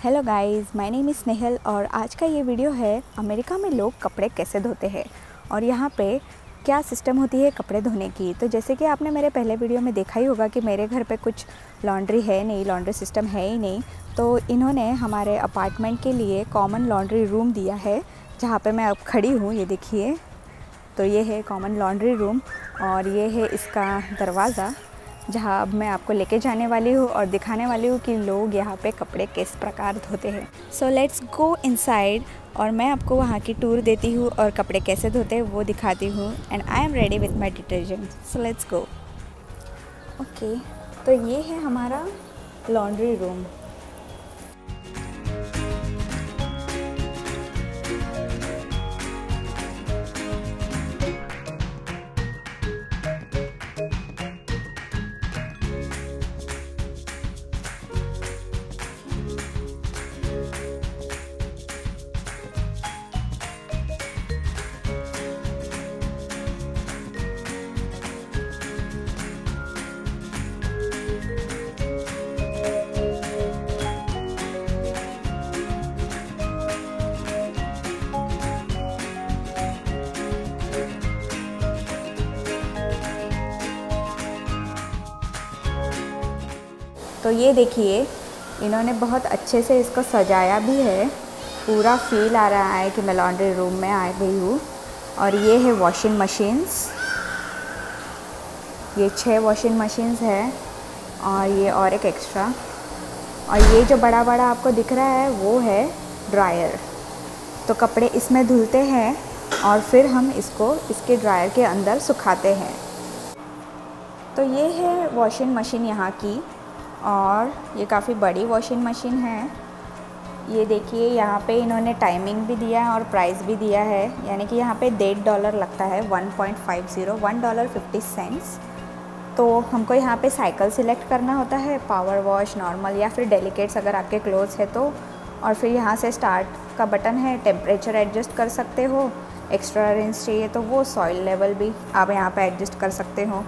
Hello guys, my name is Snehal और आज का ये वीडियो है अमेरिका में लोग कपड़े कैसे धोते हैं और यहाँ पे क्या सिस्टम होती है कपड़े धोने की। तो जैसे कि आपने मेरे पहले वीडियो में देखा ही होगा कि मेरे घर पे कुछ लॉन्ड्री है नहीं, लॉन्ड्री सिस्टम है ही नहीं। तो इन्होंने हमारे अपार्टमेंट के लिए कॉमन लॉन्ड्री रूम दिया है जहाँ पे मैं अब खड़ी हूँ। ये देखिए, तो ये है कॉमन लॉन्ड्री रूम और ये है इसका दरवाज़ा जहाँ अब मैं आपको लेके जाने वाली हूँ और दिखाने वाली हूँ कि लोग यहाँ पे कपड़े किस प्रकार धोते हैं। सो लेट्स गो इनसाइड और मैं आपको वहाँ की टूर देती हूँ और कपड़े कैसे धोते हैं वो दिखाती हूँ। And I am ready with my detergent, so let's go. Okay, तो ये है हमारा लॉन्ड्री रूम। तो ये देखिए, इन्होंने बहुत अच्छे से इसको सजाया भी है, पूरा फील आ रहा है कि मैं लॉन्ड्री रूम में आ गई हूँ। और ये है वॉशिंग मशीन्स, ये 6 वॉशिंग मशीन्स है और ये और एक एक्स्ट्रा। और ये जो बड़ा बड़ा आपको दिख रहा है वो है ड्रायर। तो कपड़े इसमें धुलते हैं और फिर हम इसको इसके ड्रायर के अंदर सुखाते हैं। तो ये है वॉशिंग मशीन यहाँ की और ये काफ़ी बड़ी वॉशिंग मशीन है। ये देखिए, यहाँ पे इन्होंने टाइमिंग भी दिया है और प्राइस भी दिया है, यानी कि यहाँ पे $1.50 लगता है, 1.50 $1.50। तो हमको यहाँ पे साइकिल सिलेक्ट करना होता है, पावर वॉश, नॉर्मल या फिर डेलिकेट्स अगर आपके क्लोथ्स है तो। और फिर यहाँ से स्टार्ट का बटन है, टेम्परेचर एडजस्ट कर सकते हो, एक्स्ट्रा रिंस चाहिए तो वो, सॉइल लेवल भी आप यहाँ पे एडजस्ट कर सकते हो।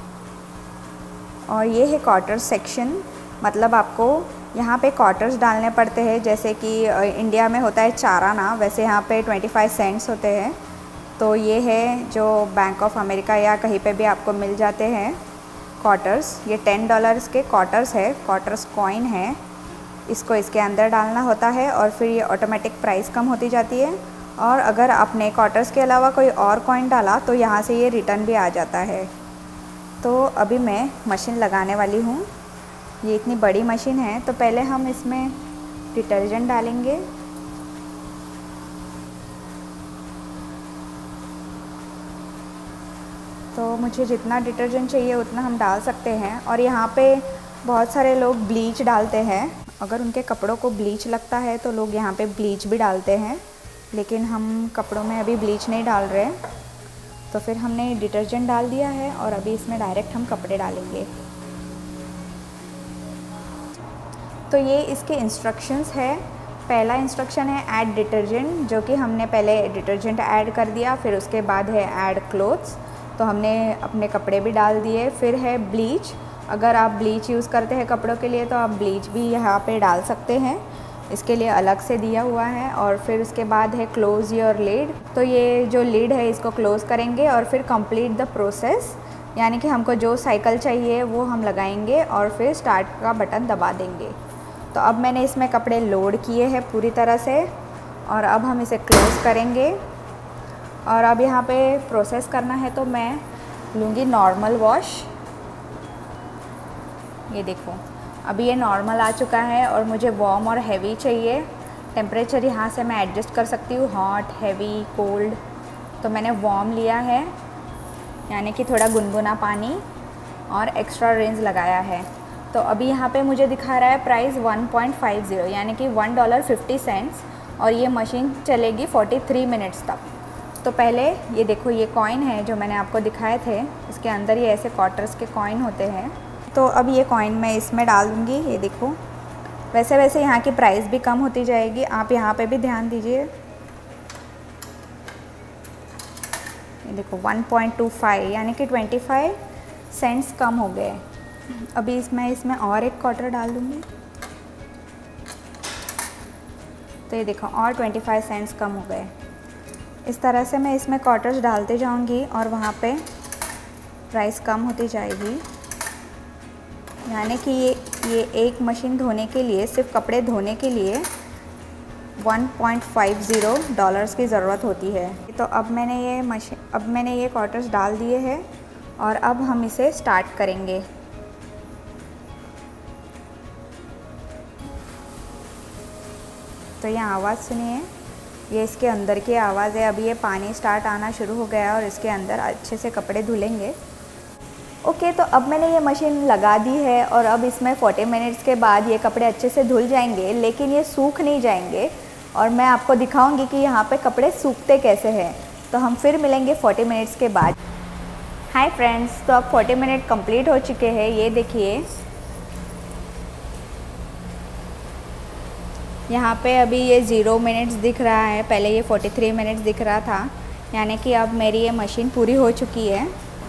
और ये है क्वार्टर सेक्शन, मतलब आपको यहाँ पे क्वार्टर्स डालने पड़ते हैं। जैसे कि इंडिया में होता है 4 आना, वैसे यहाँ पे 25 सेंट्स होते हैं। तो ये है जो बैंक ऑफ अमेरिका या कहीं पे भी आपको मिल जाते हैं क्वार्टर्स। ये $10 के क्वार्टर्स है, क्वार्टर्स कॉइन है। इसको इसके अंदर डालना होता है और फिर ये ऑटोमेटिक प्राइस कम होती जाती है। और अगर आपने क्वार्टर्स के अलावा कोई और कॉइन डाला तो यहाँ से ये रिटर्न भी आ जाता है। तो अभी मैं मशीन लगाने वाली हूँ। ये इतनी बड़ी मशीन है, तो पहले हम इसमें डिटर्जेंट डालेंगे। तो मुझे जितना डिटर्जेंट चाहिए उतना हम डाल सकते हैं। और यहाँ पे बहुत सारे लोग ब्लीच डालते हैं, अगर उनके कपड़ों को ब्लीच लगता है तो लोग यहाँ पे ब्लीच भी डालते हैं, लेकिन हम कपड़ों में अभी ब्लीच नहीं डाल रहे। तो फिर हमने डिटर्जेंट डाल दिया है और अभी इसमें डायरेक्ट हम कपड़े डालेंगे। तो ये इसके इंस्ट्रक्शंस है। पहला इंस्ट्रक्शन है ऐड डिटर्जेंट, जो कि हमने पहले डिटर्जेंट ऐड कर दिया। फिर उसके बाद है ऐड क्लोथ्स, तो हमने अपने कपड़े भी डाल दिए। फिर है ब्लीच, अगर आप ब्लीच यूज़ करते हैं कपड़ों के लिए तो आप ब्लीच भी यहाँ पे डाल सकते हैं, इसके लिए अलग से दिया हुआ है। और फिर उसके बाद है क्लोज़ योर लिड, तो ये जो लिड है इसको क्लोज़ करेंगे और फिर कंप्लीट द प्रोसेस, यानी कि हमको जो साइकिल चाहिए वो हम लगाएंगे और फिर स्टार्ट का बटन दबा देंगे। तो अब मैंने इसमें कपड़े लोड किए हैं पूरी तरह से और अब हम इसे क्लोज़ करेंगे। और अब यहाँ पे प्रोसेस करना है तो मैं लूँगी नॉर्मल वॉश। ये देखो, अभी ये नॉर्मल आ चुका है और मुझे वार्म और हैवी चाहिए। टेम्परेचर यहाँ से मैं एडजस्ट कर सकती हूँ, हॉट, हैवी, कोल्ड। तो मैंने वार्म लिया है, यानी कि थोड़ा गुनगुना पानी और एक्स्ट्रा रेंज लगाया है। तो अभी यहाँ पे मुझे दिखा रहा है प्राइस 1.50, यानी कि $1.50 और ये मशीन चलेगी 43 मिनट्स तक। तो पहले ये देखो, ये कॉइन है जो मैंने आपको दिखाए थे, इसके अंदर ये ऐसे क्वार्टर्स के कॉइन होते हैं। तो अब ये कॉइन मैं इसमें डाल दूँगी। ये देखो, वैसे वैसे यहाँ की प्राइस भी कम होती जाएगी, आप यहाँ पे भी ध्यान दीजिए। ये देखो 1.25, यानी कि 25 सेंट्स कम हो गए। अभी इसमें और एक क्वार्टर डाल दूँगी। तो ये देखो और 25 सेंट्स कम हो गए। इस तरह से मैं इसमें क्वार्टर्स डालते जाऊंगी और वहाँ पे प्राइस कम होती जाएगी। यानी कि ये एक मशीन धोने के लिए, सिर्फ कपड़े धोने के लिए $1.50 की ज़रूरत होती है। तो अब मैंने ये क्वार्टर्स डाल दिए हैं और अब हम इसे स्टार्ट करेंगे। तो ये आवाज़ सुनिए, ये इसके अंदर की आवाज़ है। अभी ये पानी स्टार्ट आना शुरू हो गया और इसके अंदर अच्छे से कपड़े धुलेंगे। ओके, तो अब मैंने ये मशीन लगा दी है और अब इसमें 40 मिनट्स के बाद ये कपड़े अच्छे से धुल जाएंगे, लेकिन ये सूख नहीं जाएंगे और मैं आपको दिखाऊंगी कि यहाँ पे कपड़े सूखते कैसे हैं। तो हम फिर मिलेंगे 40 मिनट्स के बाद। हाय फ्रेंड्स, तो अब 40 मिनट कंप्लीट हो चुके हैं। ये देखिए यहाँ पे अभी ये 0 मिनट्स दिख रहा है, पहले ये 43 मिनट्स दिख रहा था। यानी कि अब मेरी ये मशीन पूरी हो चुकी है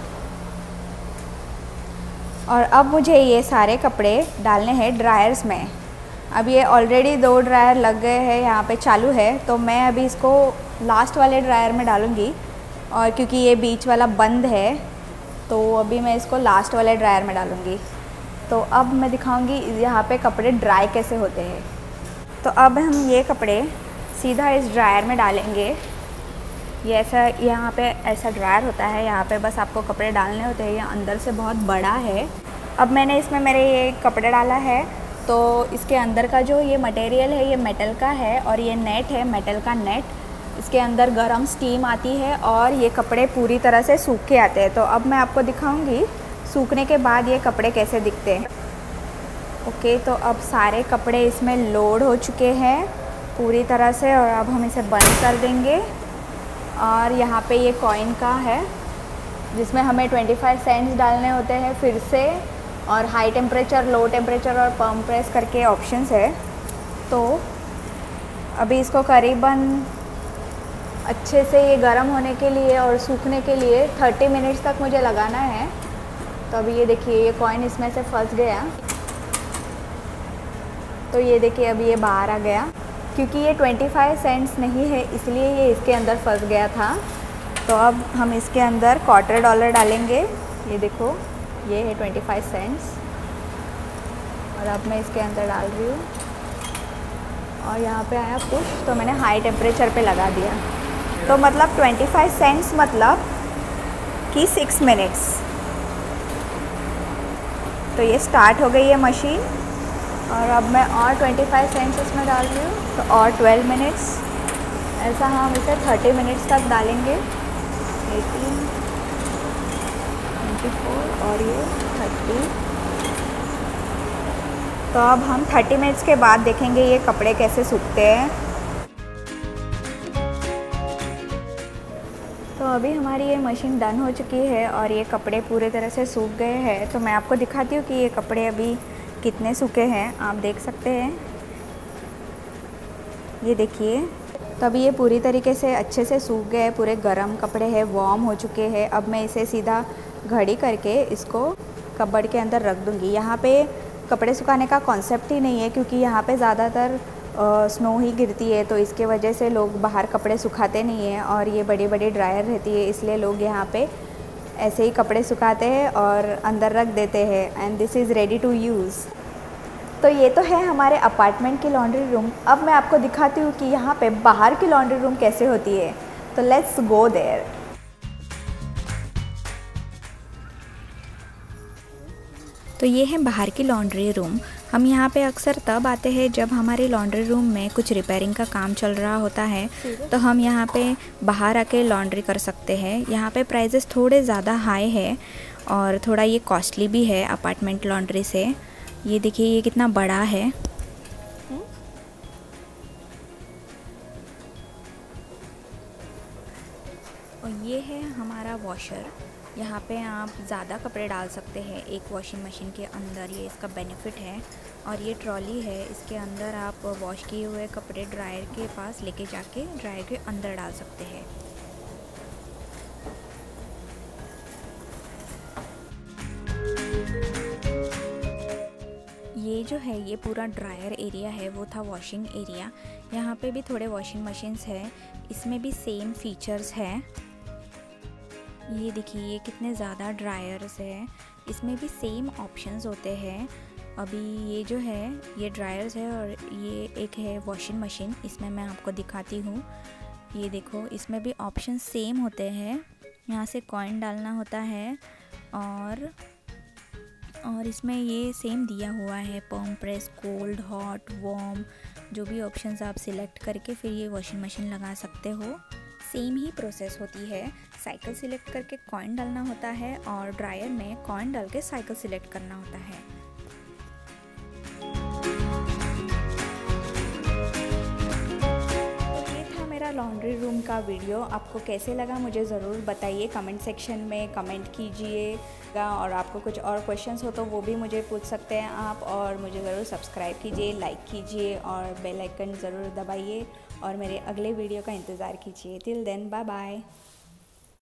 और अब मुझे ये सारे कपड़े डालने हैं ड्रायर्स में। अब ये ऑलरेडी 2 ड्रायर लग गए हैं, यहाँ पे चालू है। तो मैं अभी इसको लास्ट वाले ड्रायर में डालूँगी और क्योंकि ये बीच वाला बंद है तो अभी मैं इसको लास्ट वाले ड्रायर में डालूँगी। तो अब मैं दिखाऊँगी यहाँ पे कपड़े ड्राई कैसे होते हैं। तो अब हम ये कपड़े सीधा इस ड्रायर में डालेंगे। ये ऐसा यहाँ पे ऐसा ड्रायर होता है, यहाँ पे बस आपको कपड़े डालने होते हैं। ये अंदर से बहुत बड़ा है। अब मैंने इसमें मेरे ये कपड़े डाला है तो इसके अंदर का जो ये मटेरियल है ये मेटल का है और ये नेट है मेटल का नेट। इसके अंदर गर्म स्टीम आती है और ये कपड़े पूरी तरह से सूख के आते हैं। तो अब मैं आपको दिखाऊंगी सूखने के बाद ये कपड़े कैसे दिखते हैं। ओके, तो अब सारे कपड़े इसमें लोड हो चुके हैं पूरी तरह से और अब हम इसे बंद कर देंगे। और यहाँ पे ये कॉइन का है जिसमें हमें 25 सेंट्स डालने होते हैं फिर से, और हाई टेम्परेचर, लो टेम्परेचर और पम्प प्रेस करके ऑप्शंस है। तो अभी इसको करीबन अच्छे से ये गर्म होने के लिए और सूखने के लिए 30 मिनट्स तक मुझे लगाना है। तो अभी ये देखिए ये कॉइन इसमें से फंस गया। तो ये देखिए अभी ये बाहर आ गया, क्योंकि ये 25 सेंट्स नहीं है इसलिए ये इसके अंदर फंस गया था। तो अब हम इसके अंदर $25 डालेंगे। ये देखो ये है 25 सेंट्स और अब मैं इसके अंदर डाल रही हूँ और यहाँ पे आया पुश, तो मैंने हाई टेम्परेचर पे लगा दिया। तो मतलब 25 सेंट्स मतलब कि 6 मिनट्स। तो ये स्टार्ट हो गई है मशीन और अब मैं और 25 सेंट्स इसमें डाल रही हूँ तो और 12 मिनट्स। ऐसा हम इसे 30 मिनट्स तक डालेंगे। 18, 24 और ये 30। तो अब हम 30 मिनट्स के बाद देखेंगे ये कपड़े कैसे सूखते हैं। तो अभी हमारी ये मशीन डन हो चुकी है और ये कपड़े पूरे तरह से सूख गए हैं। तो मैं आपको दिखाती हूँ कि ये कपड़े अभी कितने सूखे हैं, आप देख सकते हैं। ये देखिए, तो अभी ये पूरी तरीके से अच्छे से सूख गए, पूरे गरम कपड़े हैं, वार्म हो चुके हैं। अब मैं इसे सीधा घड़ी करके इसको कबर्ड के अंदर रख दूँगी। यहाँ पे कपड़े सुखाने का कॉन्सेप्ट ही नहीं है क्योंकि यहाँ पे ज़्यादातर स्नो ही गिरती है, तो इसके वजह से लोग बाहर कपड़े सुखाते नहीं हैं और ये बड़ी बड़ी ड्रायर रहती है, इसलिए लोग यहाँ पे ऐसे ही कपड़े सुखाते हैं और अंदर रख देते हैं। And this is ready to use. तो ये तो है हमारे अपार्टमेंट की लॉन्ड्री रूम। अब मैं आपको दिखाती हूँ कि यहाँ पे बाहर की लॉन्ड्री रूम कैसे होती है। तो लेट्स गो देयर। तो ये है बाहर की लॉन्ड्री रूम। हम यहाँ पे अक्सर तब आते हैं जब हमारे लॉन्ड्री रूम में कुछ रिपेयरिंग का काम चल रहा होता है, तो हम यहाँ पे बाहर आके लॉन्ड्री कर सकते हैं। यहाँ पे प्राइजेस थोड़े ज़्यादा हाई है और थोड़ा ये कॉस्टली भी है अपार्टमेंट लॉन्ड्री से। ये देखिए ये कितना बड़ा है। और ये है हमारा वॉशर। यहाँ पे आप ज़्यादा कपड़े डाल सकते हैं एक वॉशिंग मशीन के अंदर, ये इसका बेनिफिट है। और ये ट्रॉली है, इसके अंदर आप वॉश किए हुए कपड़े ड्रायर के पास लेके जाके ड्रायर के अंदर डाल सकते हैं। ये जो है ये पूरा ड्रायर एरिया है, वो था वॉशिंग एरिया। यहाँ पे भी थोड़े वॉशिंग मशीन्स हैं, इसमें भी सेम फीचर्स हैं। ये देखिए ये कितने ज़्यादा ड्रायर्स हैं, इसमें भी सेम ऑप्शंस होते हैं। अभी ये जो है ये ड्रायर्स है और ये एक है वॉशिंग मशीन, इसमें मैं आपको दिखाती हूँ। ये देखो इसमें भी ऑप्शन सेम होते हैं, यहाँ से कॉइन डालना होता है और इसमें ये सेम दिया हुआ है perm press, cold, hot, warm, जो भी ऑप्शंस आप सिलेक्ट करके फिर ये वॉशिंग मशीन लगा सकते हो। सेम ही प्रोसेस होती है, साइकिल सिलेक्ट करके कॉइन डालना होता है और ड्रायर में कॉइन डाल के साइकिल सिलेक्ट करना होता है। मेरा लॉन्ड्री रूम का वीडियो आपको कैसे लगा मुझे ज़रूर बताइए, कमेंट सेक्शन में कमेंट कीजिएगा। और आपको कुछ और क्वेश्चंस हो तो वो भी मुझे पूछ सकते हैं आप, और मुझे ज़रूर सब्सक्राइब कीजिए, लाइक कीजिए और बेल आइकन ज़रूर दबाइए और मेरे अगले वीडियो का इंतज़ार कीजिए। Till then bye bye.